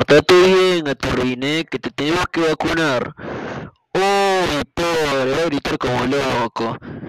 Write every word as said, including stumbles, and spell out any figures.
Portate bien, a tu reiné, que te tenemos que vacunar. Uy, pobre, va a gritar como loco.